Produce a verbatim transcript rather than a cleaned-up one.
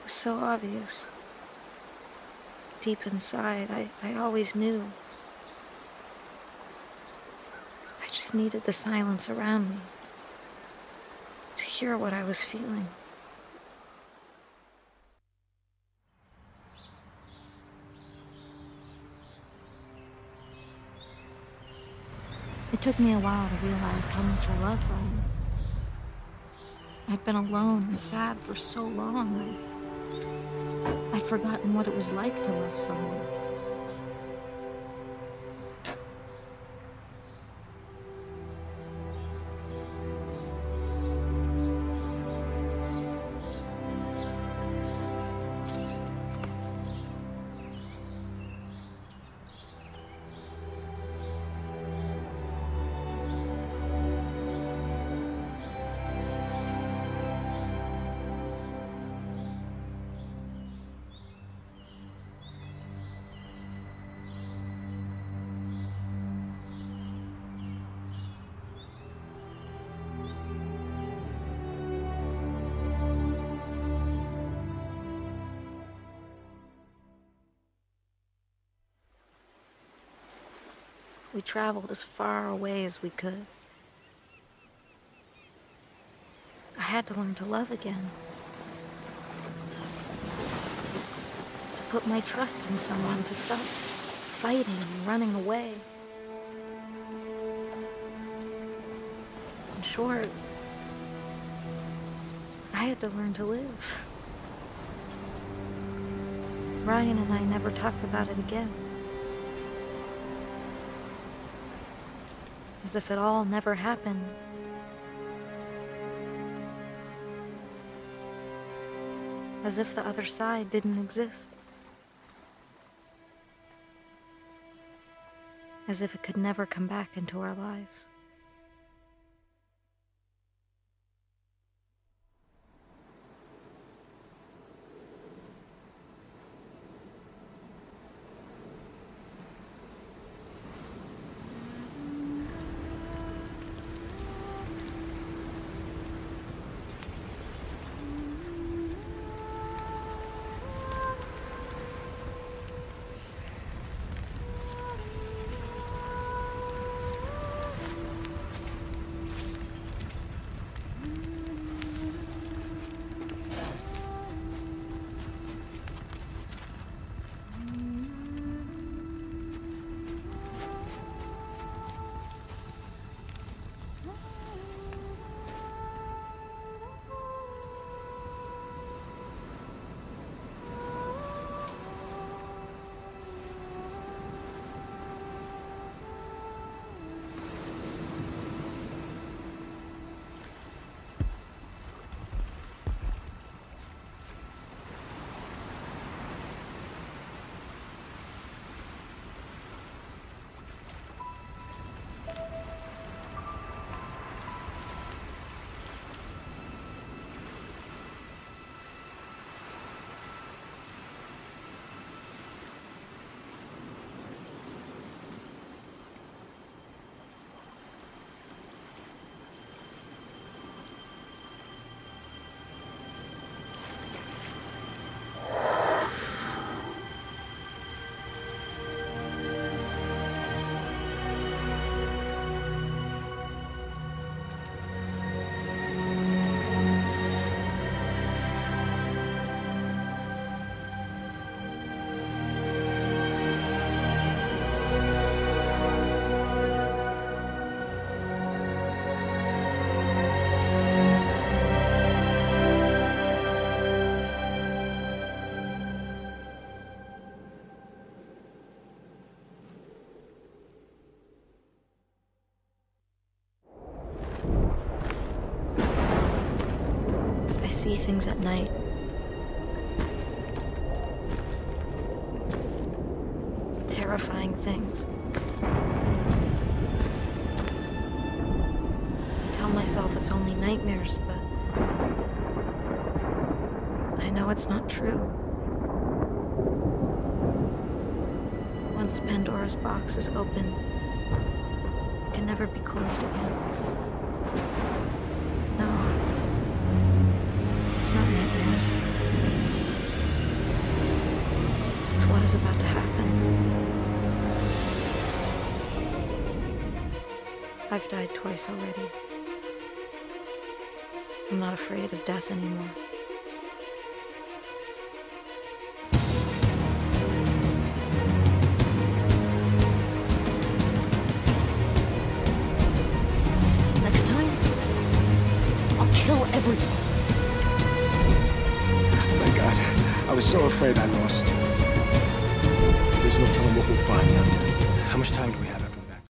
was so obvious. Deep inside, I, I always knew. I just needed the silence around me to hear what I was feeling. It took me a while to realize how much I loved Ryan. I'd been alone and sad for so long. I, I'd forgotten what it was like to love someone. We traveled as far away as we could. I had to learn to love again. To put my trust in someone, to stop fighting and running away. In short, I had to learn to live. Ryan and I never talked about it again. As if it all never happened. As if the other side didn't exist. As if it could never come back into our lives. See things at night. Terrifying things. I tell myself it's only nightmares, but I know it's not true. Once Pandora's box is open, it can never be closed again. No. It's not nightmares. I've died twice already. I'm not afraid of death anymore. Next time, I'll kill everyone. My God, I was so afraid I lost. There's no telling what we'll find out there. How much time do we have?